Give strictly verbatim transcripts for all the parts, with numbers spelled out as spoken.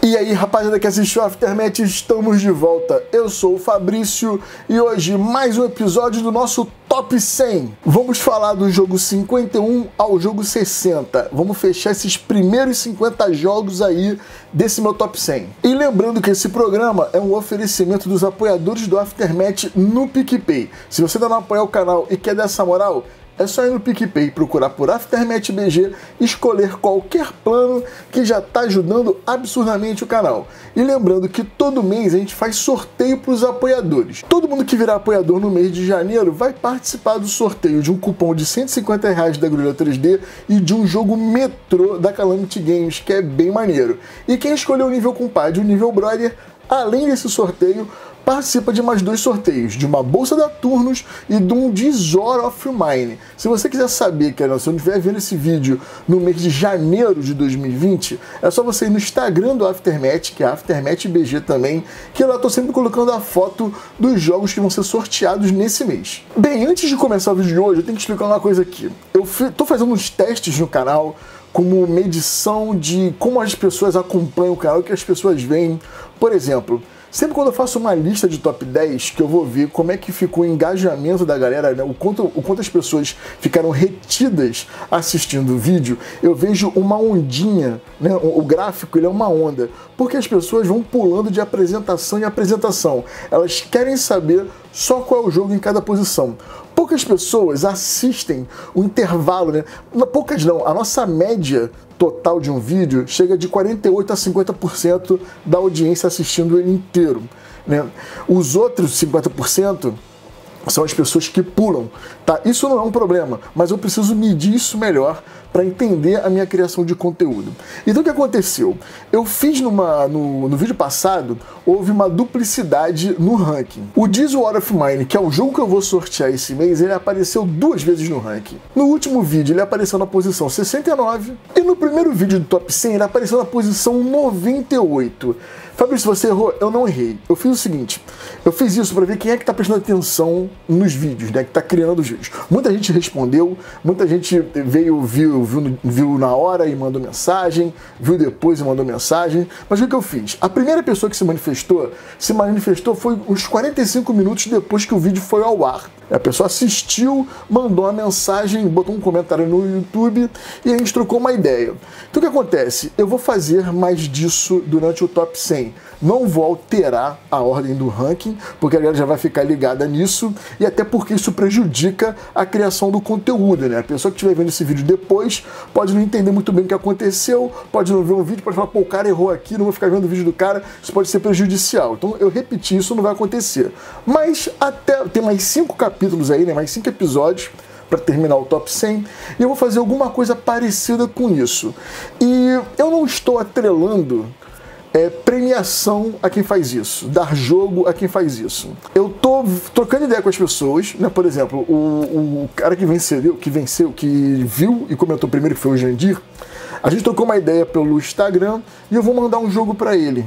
E aí, rapaziada que assistiu Aftermath, estamos de volta. Eu sou o Fabrício e hoje mais um episódio do nosso Top cem. Vamos falar do jogo cinquenta e um ao jogo sessenta. Vamos fechar esses primeiros cinquenta jogos aí desse meu Top cem. E lembrando que esse programa é um oferecimento dos apoiadores do Aftermath no PicPay. Se você ainda não apoia o canal e quer dar essa moral, é só ir no PicPay, procurar por Aftermath B G, escolher qualquer plano que já está ajudando absurdamente o canal. E lembrando que todo mês a gente faz sorteio para os apoiadores. Todo mundo que virar apoiador no mês de janeiro vai participar do sorteio de um cupom de cento e cinquenta reais da Grulha três D e de um jogo Metrô da Calamity Games, que é bem maneiro. E quem escolheu o nível compadre e o nível brother, além desse sorteio, participa de mais dois sorteios, de uma bolsa da Turnus e de um Desor of Mine. Se você quiser saber, que se você não estiver vendo esse vídeo no mês de janeiro de dois mil e vinte, é só você ir no Instagram do Aftermath, que é Aftermath B G também, que lá eu tô sempre colocando a foto dos jogos que vão ser sorteados nesse mês. Bem, antes de começar o vídeo de hoje, eu tenho que explicar uma coisa aqui. Eu tô fazendo uns testes no canal, como medição de como as pessoas acompanham o canal, o que as pessoas veem. Por exemplo, sempre quando eu faço uma lista de top dez, que eu vou ver como é que ficou o engajamento da galera, né, o, quanto, o quanto as pessoas ficaram retidas assistindo o vídeo, eu vejo uma ondinha, né, o, o gráfico ele é uma onda, porque as pessoas vão pulando de apresentação em apresentação. Elas querem saber só qual é o jogo em cada posição. Poucas pessoas assistem o intervalo, né? Poucas não, a nossa média total de um vídeo chega de quarenta e oito a cinquenta por cento da audiência assistindo ele inteiro, né? Os outros cinquenta por cento são as pessoas que pulam, tá? Isso não é um problema, mas eu preciso medir isso melhor para entender a minha criação de conteúdo. Então o que aconteceu? Eu fiz numa, no, no vídeo passado, houve uma duplicidade no ranking. O This War of Mine, que é o jogo que eu vou sortear esse mês, ele apareceu duas vezes no ranking. No último vídeo ele apareceu na posição sessenta e nove e no primeiro vídeo do Top cem ele apareceu na posição noventa e oito. Fabrício, você errou? Eu não errei. Eu fiz o seguinte, eu fiz isso para ver quem é que tá prestando atenção nos vídeos, né, que tá criando os vídeos. Muita gente respondeu, muita gente veio, viu, viu, viu na hora e mandou mensagem, viu depois e mandou mensagem, mas o que eu fiz? A primeira pessoa que se manifestou, se manifestou foi uns quarenta e cinco minutos depois que o vídeo foi ao ar. A pessoa assistiu, mandou uma mensagem, botou um comentário no YouTube e a gente trocou uma ideia. Então o que acontece? Eu vou fazer mais disso durante o Top cem. Não vou alterar a ordem do ranking, porque a galera já vai ficar ligada nisso, e até porque isso prejudica a criação do conteúdo, né? A pessoa que estiver vendo esse vídeo depois pode não entender muito bem o que aconteceu, pode não ver um vídeo, pode falar, pô, o cara errou aqui, não vou ficar vendo o vídeo do cara, isso pode ser prejudicial. Então eu repeti, isso não vai acontecer. Mas até tem mais cinco capítulos aí, né? Mais cinco episódios para terminar o Top cem, e eu vou fazer alguma coisa parecida com isso. E eu não estou atrelando É, premiação a quem faz isso, dar jogo a quem faz isso. Eu tô trocando ideia com as pessoas, né? Por exemplo, o, o cara que venceu, que venceu, que viu e comentou primeiro, que foi o Jandir, a gente trocou uma ideia pelo Instagram e eu vou mandar um jogo para ele.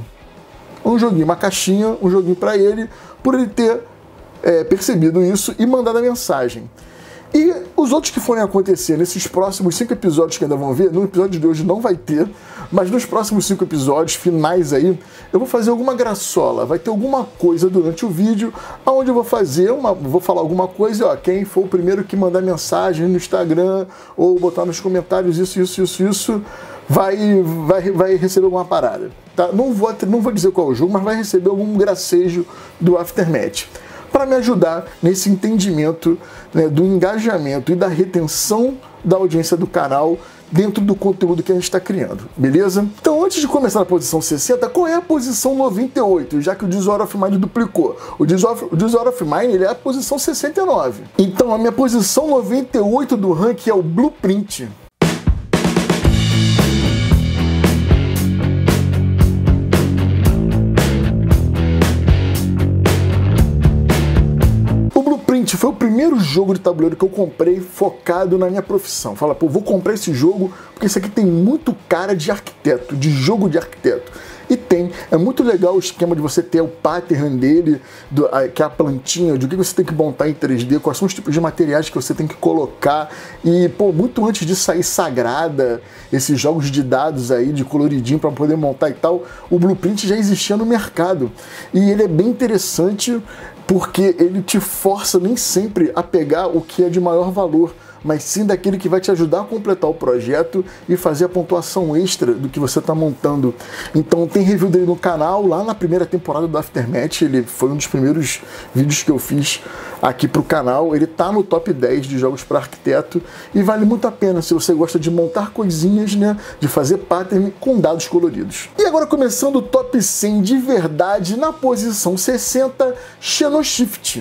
Um joguinho, uma caixinha, um joguinho para ele, por ele ter é, percebido isso e mandado a mensagem. E os outros que forem acontecer nesses próximos cinco episódios que ainda vão ver, no episódio de hoje não vai ter, mas nos próximos cinco episódios finais aí, eu vou fazer alguma graçola, vai ter alguma coisa durante o vídeo, onde eu vou fazer uma, vou falar alguma coisa, ó, quem for o primeiro que mandar mensagem no Instagram, ou botar nos comentários isso, isso, isso, isso, vai, vai, vai receber alguma parada, tá? Não vou, não vou dizer qual é o jogo, mas vai receber algum gracejo do Aftermath, para me ajudar nesse entendimento, né, do engajamento e da retenção da audiência do canal dentro do conteúdo que a gente está criando, beleza? Então, antes de começar na posição sessenta, qual é a posição noventa e oito, já que o This War of Mine duplicou? O This War of Mine ele é a posição sessenta e nove. Então, a minha posição noventa e oito do ranking é o Blueprint. Foi o primeiro jogo de tabuleiro que eu comprei focado na minha profissão. Fala, pô, vou comprar esse jogo porque esse aqui tem muito cara de arquiteto, de jogo de arquiteto. E tem, é muito legal o esquema de você ter o pattern dele, do, a, que é a plantinha, de o que você tem que montar em três D, quais são os tipos de materiais que você tem que colocar. E, pô, muito antes de sair Sagrada, esses jogos de dados aí, de coloridinho para poder montar e tal, o Blueprint já existia no mercado. E ele é bem interessante porque ele te força nem sempre a pegar o que é de maior valor, mas sim daquele que vai te ajudar a completar o projeto e fazer a pontuação extra do que você está montando. Então tem review dele no canal, lá na primeira temporada do Aftermath, ele foi um dos primeiros vídeos que eu fiz aqui para o canal, ele tá no top dez de jogos para arquiteto e vale muito a pena se você gosta de montar coisinhas, né, de fazer pattern com dados coloridos. E agora começando o top cem de verdade, na posição sessenta, Xenoshift.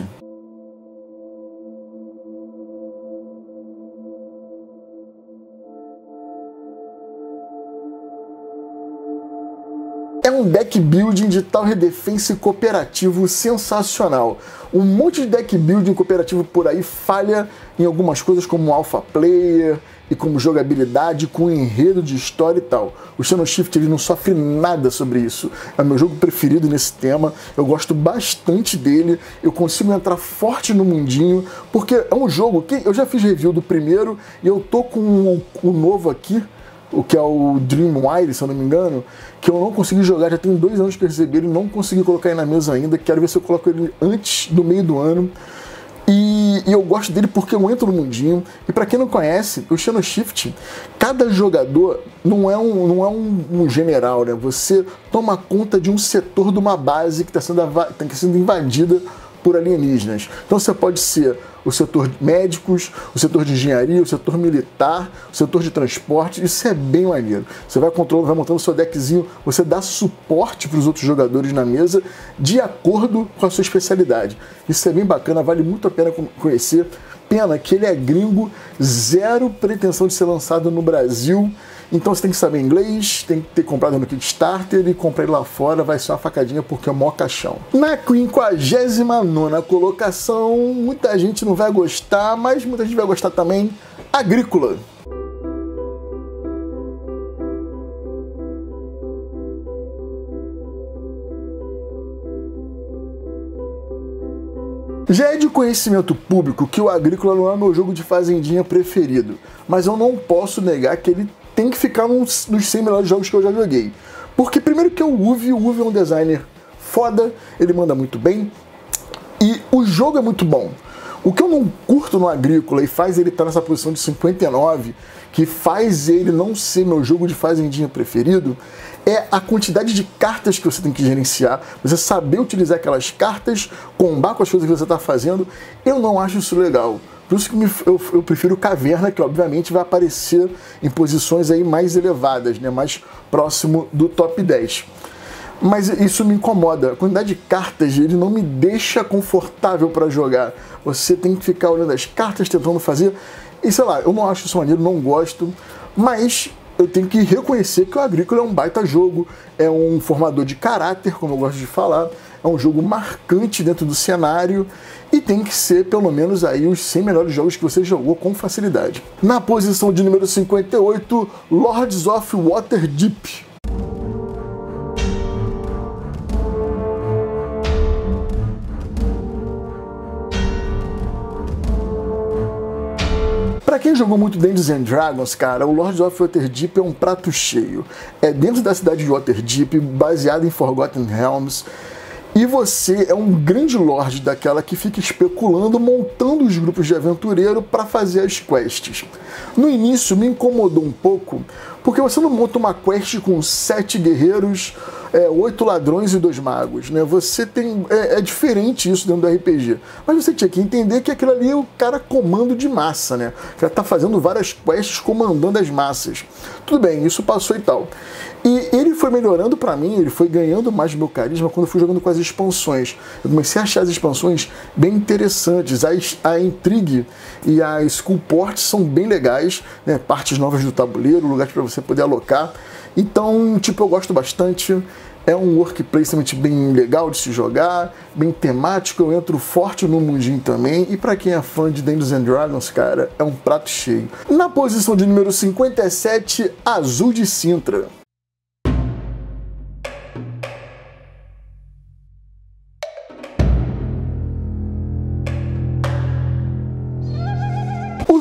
É um deck building de Tower Defense cooperativo sensacional. Um monte de deck building cooperativo por aí falha em algumas coisas como alpha player e como jogabilidade, com enredo de história e tal. O Xenoshift ele não sofre nada sobre isso. É o meu jogo preferido nesse tema. Eu gosto bastante dele. Eu consigo entrar forte no mundinho, porque é um jogo que eu já fiz review do primeiro e eu tô com o, o novo aqui, o que é o Dreamwire, se eu não me engano, que eu não consegui jogar, já tem dois anos que eu recebi ele, não consegui colocar ele na mesa ainda, quero ver se eu coloco ele antes do meio do ano. E, e eu gosto dele porque eu entro no mundinho. E para quem não conhece, o Xenoshift, cada jogador não é um, não é um, um general, né? Você toma conta de um setor de uma base que está sendo, tá sendo invadida por alienígenas. Então você pode ser o setor de médicos, o setor de engenharia, o setor militar, o setor de transporte. Isso é bem maneiro. Você vai controlando, vai montando o seu deckzinho, você dá suporte para os outros jogadores na mesa de acordo com a sua especialidade. Isso é bem bacana, vale muito a pena conhecer. Pena que ele é gringo, zero pretensão de ser lançado no Brasil. Então você tem que saber inglês, tem que ter comprado no Kickstarter e comprar ele lá fora, vai ser uma facadinha porque é o maior caixão. Na quinquagésima nona colocação, muita gente não vai gostar, mas muita gente vai gostar também, Agrícola. Já é de conhecimento público que o Agrícola não é meu jogo de fazendinha preferido, mas eu não posso negar que ele tem que ficar nos, nos cem melhores jogos que eu já joguei. Porque primeiro que o Uwe, o Uwe é um designer foda, ele manda muito bem, e o jogo é muito bom. O que eu não curto no Agrícola e faz ele estar nessa posição de cinquenta e nove, que faz ele não ser meu jogo de fazendinha preferido, é a quantidade de cartas que você tem que gerenciar, você saber utilizar aquelas cartas, combar com as coisas que você está fazendo. Eu não acho isso legal. Por isso que me, eu, eu prefiro Caverna, que obviamente vai aparecer em posições aí mais elevadas, né, mais próximo do top dez. Mas isso me incomoda. A quantidade de cartas, ele não me deixa confortável para jogar. Você tem que ficar olhando as cartas, tentando fazer. E sei lá, eu não acho isso maneiro, não gosto. Mas eu tenho que reconhecer que o Agrícola é um baita jogo. É um formador de caráter, como eu gosto de falar. É um jogo marcante dentro do cenário. E tem que ser, pelo menos, aí os cem melhores jogos que você jogou com facilidade. Na posição de número cinquenta e oito, Lords of Waterdeep. Pra quem jogou muito Dungeons and Dragons, cara, o Lords of Waterdeep é um prato cheio. É dentro da cidade de Waterdeep, baseado em Forgotten Realms. E você é um grande lord daquela que fica especulando, montando os grupos de aventureiro para fazer as quests. No início me incomodou um pouco, porque você não monta uma quest com sete guerreiros, é, oito ladrões e dois magos, né? Você tem... É, é diferente isso dentro do R P G. Mas você tinha que entender que aquilo ali é o cara comando de massa, né? O cara tá fazendo várias quests comandando as massas. Tudo bem, isso passou e tal. E ele foi melhorando pra mim, ele foi ganhando mais meu carisma quando eu fui jogando com as expansões. Eu comecei a achar as expansões bem interessantes. A, a Intrigue e a Skullport são bem legais, né? Partes novas do tabuleiro, lugares para você poder alocar. Então, tipo, eu gosto bastante. É um work placement bem legal de se jogar, bem temático, eu entro forte no mundinho também. E pra quem é fã de Dungeons and Dragons, cara, é um prato cheio. Na posição de número cinquenta e sete, Azul de Sintra.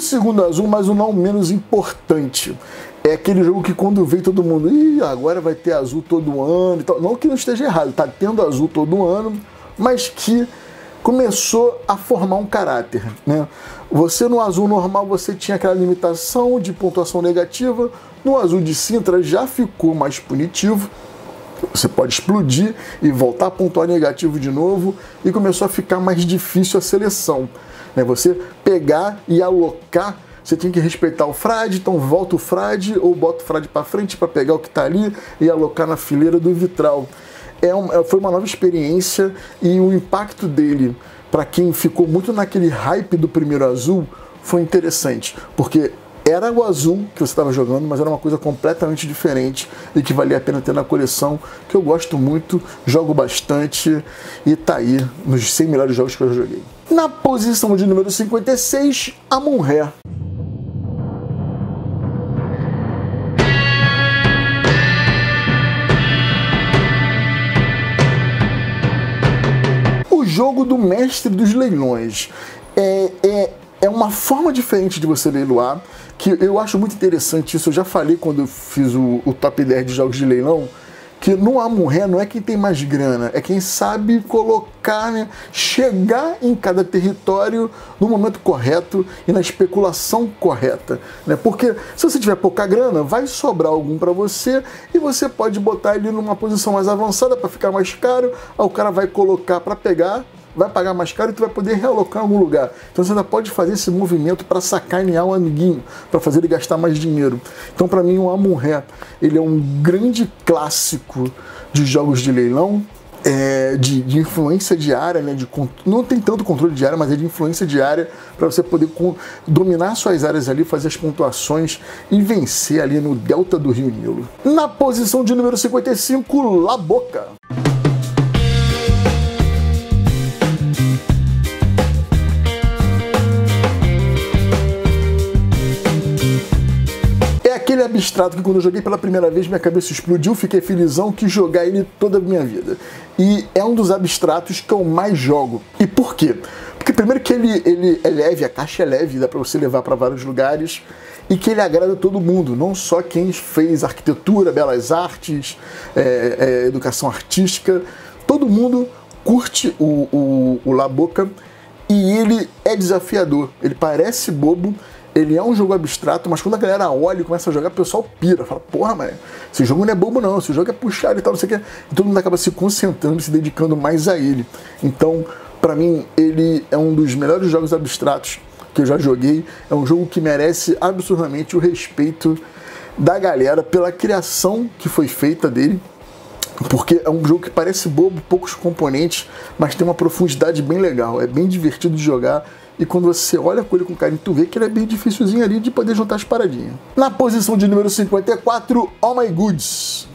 segundo azul, mas o não menos importante, é aquele jogo que quando vem todo mundo, ih, agora vai ter azul todo ano e tal. Não que não esteja errado, tá tendo azul todo ano, mas que começou a formar um caráter, né? Você no azul normal você tinha aquela limitação de pontuação negativa, no azul de Sintra já ficou mais punitivo. Você pode explodir e voltar a pontuar negativo de novo, e começou a ficar mais difícil a seleção, né? Você pegar e alocar, você tinha que respeitar o frade, então volta o frade ou bota o frade para frente para pegar o que está ali e alocar na fileira do vitral. É um, foi uma nova experiência, e o impacto dele, para quem ficou muito naquele hype do primeiro azul, foi interessante, porque era o azul que você estava jogando, mas era uma coisa completamente diferente e que valia a pena ter na coleção, que eu gosto muito, jogo bastante e tá aí nos cem melhores jogos que eu já joguei. Na posição de número cinquenta e seis, Amun-Re. O jogo do mestre dos leilões é, é, é uma forma diferente de você leiloar, que eu acho muito interessante isso. Eu já falei quando eu fiz o, o top dez de jogos de leilão, que no Amun-Re não é quem tem mais grana, é quem sabe colocar, né, chegar em cada território no momento correto e na especulação correta, né? Porque se você tiver pouca grana, vai sobrar algum para você e você pode botar ele numa posição mais avançada para ficar mais caro, aí o cara vai colocar para pegar, vai pagar mais caro e tu vai poder realocar em algum lugar. Então você ainda pode fazer esse movimento para sacanear o amiguinho, para fazer ele gastar mais dinheiro. Então para mim o Amun-Re, ele é um grande clássico de jogos de leilão, é, de, de influência diária, né, de, não tem tanto controle de área, mas é de influência diária, para você poder com, dominar suas áreas ali, fazer as pontuações e vencer ali no delta do Rio Nilo. Na posição de número cinquenta e cinco, La Boca. Aquele abstrato que quando eu joguei pela primeira vez minha cabeça explodiu, fiquei felizão, quis jogar ele toda a minha vida. E é um dos abstratos que eu mais jogo. E por quê? Porque primeiro que ele, ele é leve, a caixa é leve, dá pra você levar para vários lugares, e que ele agrada todo mundo, não só quem fez arquitetura, belas artes, é, é, educação artística, todo mundo curte o, o, o La Boca, e ele é desafiador, ele parece bobo. Ele é um jogo abstrato, mas quando a galera olha e começa a jogar, o pessoal pira. Fala, porra, mano, esse jogo não é bobo não, esse jogo é puxado e tal, não sei o que. E todo mundo acaba se concentrando, se dedicando mais a ele. Então, pra mim, ele é um dos melhores jogos abstratos que eu já joguei. É um jogo que merece absurdamente o respeito da galera pela criação que foi feita dele. Porque é um jogo que parece bobo, poucos componentes, mas tem uma profundidade bem legal. É bem divertido de jogar. E quando você olha com ele com carinho, tu vê que ele é bem dificilzinho ali de poder juntar as paradinhas. Na posição de número cinquenta e quatro, Oh My Goods.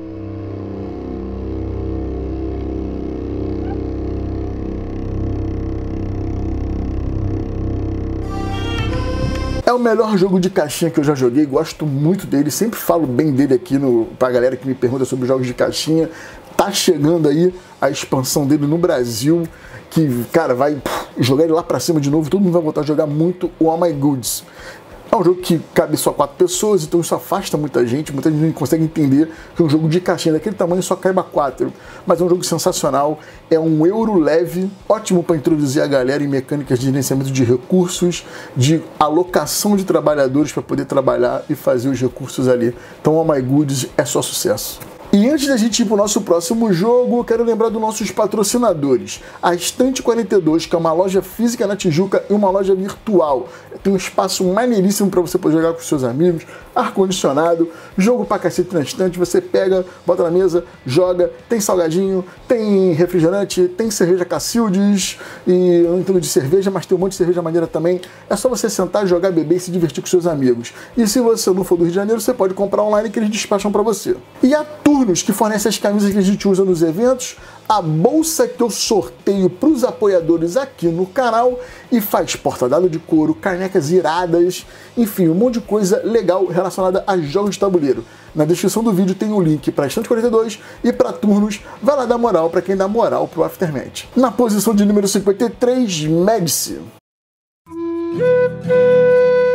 É o melhor jogo de caixinha que eu já joguei, gosto muito dele, sempre falo bem dele aqui no, pra galera que me pergunta sobre jogos de caixinha. Tá chegando aí a expansão dele no Brasil, que, cara, vai pff, jogar ele lá pra cima de novo, todo mundo vai voltar a jogar muito o Oh My Goods. É um jogo que cabe só quatro pessoas, então isso afasta muita gente, muita gente não consegue entender que um jogo de caixinha daquele tamanho só caiba quatro. Mas é um jogo sensacional, é um euro leve, ótimo para introduzir a galera em mecânicas de gerenciamento de recursos, de alocação de trabalhadores para poder trabalhar e fazer os recursos ali. Então Oh My Goods é só sucesso. E antes da gente ir para o nosso próximo jogo, eu quero lembrar dos nossos patrocinadores. A Estante quarenta e dois, que é uma loja física na Tijuca e uma loja virtual. Tem um espaço maneiríssimo para você poder jogar com seus amigos, ar-condicionado, jogo pra cacete na estante, você pega, bota na mesa, joga, tem salgadinho, tem refrigerante, tem cerveja Cacildes, e eu não entendo de cerveja, mas tem um monte de cerveja maneira também. É só você sentar, jogar, beber e se divertir com seus amigos. E se você não for do Rio de Janeiro, você pode comprar online que eles despacham para você. E a Turnos, que fornece as camisas que a gente usa nos eventos, a bolsa que eu sorteio para os apoiadores aqui no canal e faz porta-dado de couro, canecas iradas, enfim, um monte de coisa legal relacionada a jogos de tabuleiro. Na descrição do vídeo tem o link para a Estante quarenta e dois e para Turnos. Vai lá dar moral para quem dá moral pro Aftermath. Na posição de número cinquenta e três, Médici.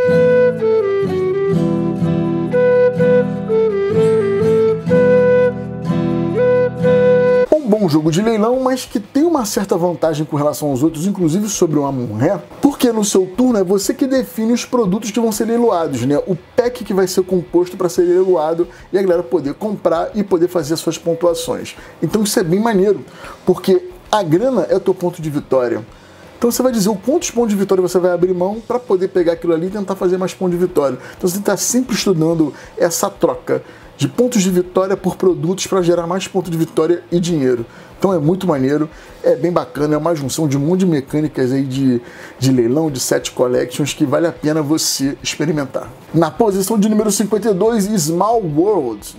um jogo de leilão, mas que tem uma certa vantagem com relação aos outros, inclusive sobre o Amon-Ré, porque no seu turno é você que define os produtos que vão ser leiloados, né? O pack que vai ser composto para ser leiloado e a galera poder comprar e poder fazer as suas pontuações. Então isso é bem maneiro, porque a grana é o teu ponto de vitória. Então você vai dizer o quantos pontos de vitória você vai abrir mão para poder pegar aquilo ali e tentar fazer mais pontos de vitória. Então você está sempre estudando essa troca de pontos de vitória por produtos para gerar mais pontos de vitória e dinheiro. Então é muito maneiro, é bem bacana, é uma junção de um monte de mecânicas aí de, de leilão, de set collections, que vale a pena você experimentar. Na posição de número cinquenta e dois, Small World.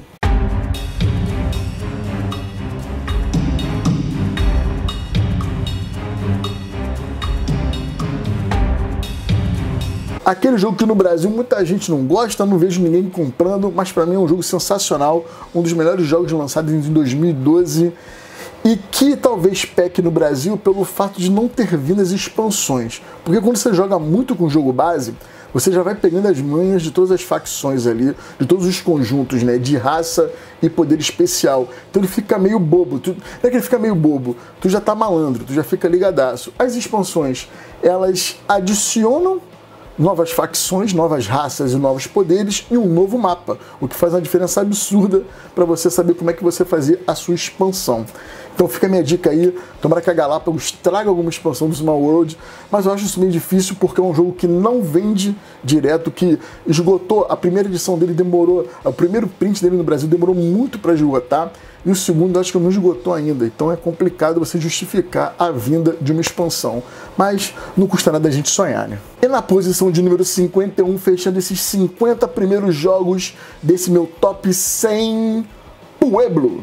Aquele jogo que no Brasil muita gente não gosta, não vejo ninguém comprando, mas para mim é um jogo sensacional, um dos melhores jogos lançados em dois mil e doze e que talvez peque no Brasil pelo fato de não ter vindo as expansões. Porque quando você joga muito com o jogo base, você já vai pegando as manhas de todas as facções ali, de todos os conjuntos, né, de raça e poder especial. Então ele fica meio bobo. Tu, não é que ele fica meio bobo, tu já tá malandro, tu já fica ligadaço. As expansões, elas adicionam novas facções, novas raças e novos poderes e um novo mapa, o que faz uma diferença absurda para você saber como é que você fazer a sua expansão. Então fica a minha dica aí, tomara que a Galápagos traga alguma expansão do Small World, mas eu acho isso meio difícil porque é um jogo que não vende direto, que esgotou, a primeira edição dele demorou, o primeiro print dele no Brasil demorou muito para esgotar, e o segundo eu acho que não esgotou ainda, então é complicado você justificar a vinda de uma expansão, mas não custa nada a gente sonhar, né? E na posição de número cinquenta e um, fechando esses cinquenta primeiros jogos desse meu top cem, Pueblo.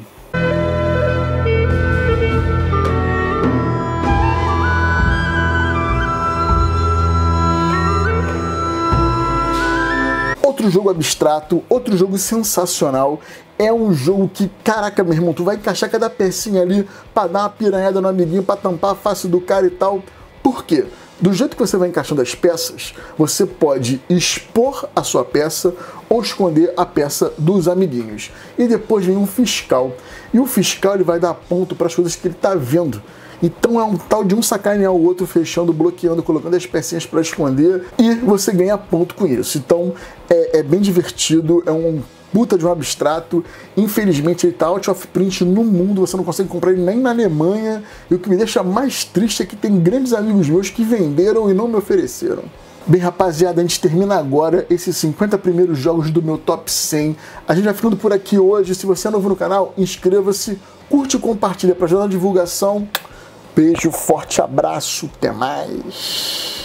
Outro jogo abstrato, outro jogo sensacional. É um jogo que, caraca, meu irmão, tu vai encaixar cada pecinha ali pra dar uma piranhada no amiguinho, pra tampar a face do cara e tal. Por quê? Do jeito que você vai encaixando as peças, você pode expor a sua peça ou esconder a peça dos amiguinhos. E depois vem um fiscal. E o fiscal ele vai dar ponto para as coisas que ele tá vendo. Então é um tal de um sacanear o outro, fechando, bloqueando, colocando as pecinhas para esconder, e você ganha ponto com isso. Então é, é bem divertido, é um puta de um abstrato. Infelizmente ele tá out of print no mundo, você não consegue comprar ele nem na Alemanha, e o que me deixa mais triste é que tem grandes amigos meus que venderam e não me ofereceram. Bem, rapaziada, a gente termina agora esses cinquenta primeiros jogos do meu top cem. A gente vai ficando por aqui hoje. Se você é novo no canal, inscreva-se, curte e compartilha para ajudar na divulgação. Beijo, forte abraço, até mais.